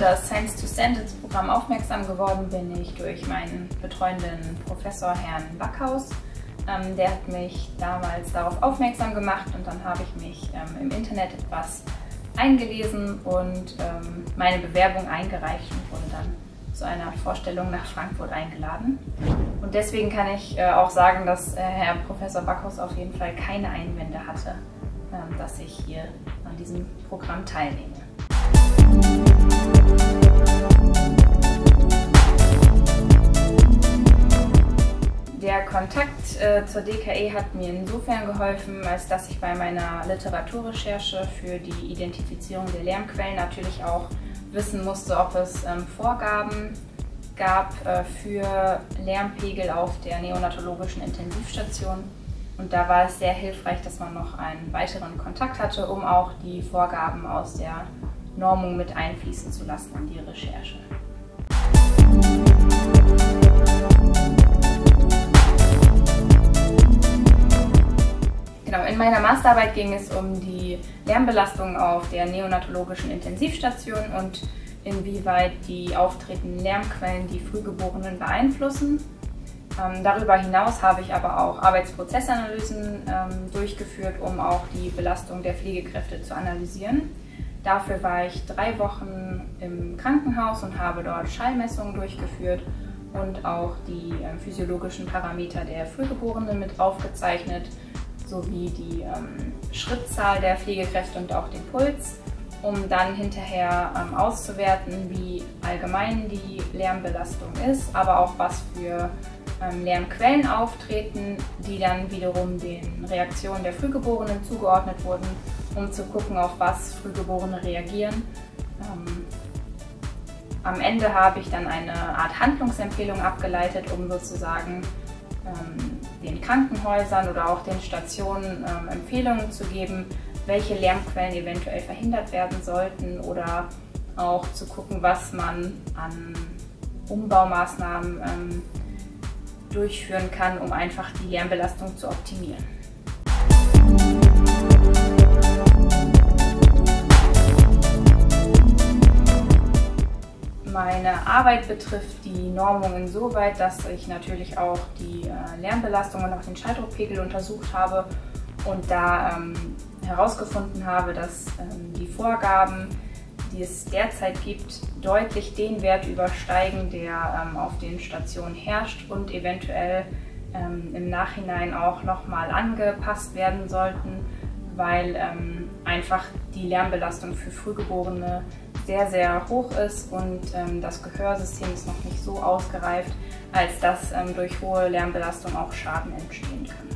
das Science to Sentence-Programm aufmerksam geworden bin ich durch meinen betreuenden Professor Herrn Backhaus. Der hat mich damals darauf aufmerksam gemacht und dann habe ich mich im Internet etwas eingelesen und meine Bewerbung eingereicht und wurde dann zu einer Vorstellung nach Frankfurt eingeladen. Und deswegen kann ich auch sagen, dass Herr Professor Backhaus auf jeden Fall keine Einwände hatte, dass ich hier an diesem Programm teilnehme. Der Kontakt zur DKE hat mir insofern geholfen, als dass ich bei meiner Literaturrecherche für die Identifizierung der Lärmquellen natürlich auch wissen musste, ob es Vorgaben gab für Lärmpegel auf der neonatologischen Intensivstation. Und da war es sehr hilfreich, dass man noch einen weiteren Kontakt hatte, um auch die Vorgaben aus der Normung mit einfließen zu lassen in die Recherche. Genau, in meiner Masterarbeit ging es um die Lärmbelastung auf der neonatologischen Intensivstation und inwieweit die auftretenden Lärmquellen die Frühgeborenen beeinflussen. Darüber hinaus habe ich aber auch Arbeitsprozessanalysen durchgeführt, um auch die Belastung der Pflegekräfte zu analysieren. Dafür war ich 3 Wochen im Krankenhaus und habe dort Schallmessungen durchgeführt und auch die physiologischen Parameter der Frühgeborenen mit aufgezeichnet, sowie die Schrittzahl der Pflegekräfte und auch den Puls, um dann hinterher auszuwerten, wie allgemein die Lärmbelastung ist, aber auch was für Lärmquellen auftreten, die dann wiederum den Reaktionen der Frühgeborenen zugeordnet wurden, um zu gucken, auf was Frühgeborene reagieren. Am Ende habe ich dann eine Art Handlungsempfehlung abgeleitet, um sozusagen den Krankenhäusern oder auch den Stationen Empfehlungen zu geben, welche Lärmquellen eventuell verhindert werden sollten oder auch zu gucken, was man an Umbaumaßnahmen durchführen kann, um einfach die Lärmbelastung zu optimieren. Meine Arbeit betrifft die Normung insoweit, dass ich natürlich auch die Lärmbelastung und auch den Schalldruckpegel untersucht habe und da herausgefunden habe, dass die Vorgaben, die es derzeit gibt, deutlich den Wert übersteigen, der auf den Stationen herrscht und eventuell im Nachhinein auch nochmal angepasst werden sollten, weil einfach die Lärmbelastung für Frühgeborene sehr, sehr hoch ist und das Gehörsystem ist noch nicht so ausgereift, als dass durch hohe Lärmbelastung auch Schaden entstehen kann.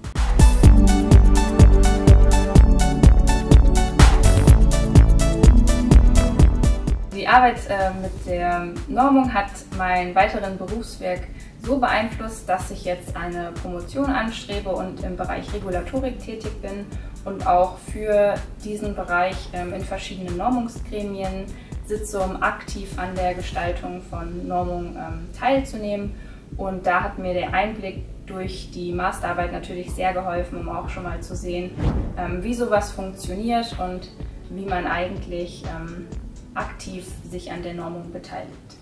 Die Arbeit mit der Normung hat meinen weiteren Berufsweg so beeinflusst, dass ich jetzt eine Promotion anstrebe und im Bereich Regulatorik tätig bin und auch für diesen Bereich in verschiedenen Normungsgremien sitze, um aktiv an der Gestaltung von Normung teilzunehmen. Und da hat mir der Einblick durch die Masterarbeit natürlich sehr geholfen, um auch schon mal zu sehen, wie sowas funktioniert und wie man eigentlich aktiv sich an der Normung beteiligt.